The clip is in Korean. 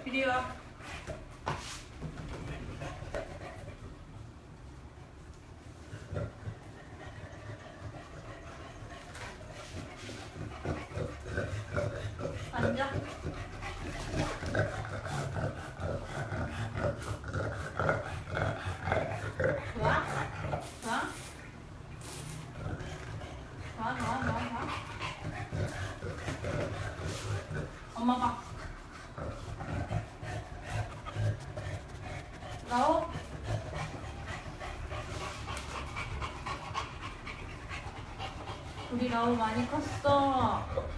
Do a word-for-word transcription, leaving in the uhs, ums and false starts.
이리 와. 앉아. 좋아? 좋아? 좋아, 좋아, 좋아, 좋아. 엄마 봐. 나오. 우리 라오 많이 컸어.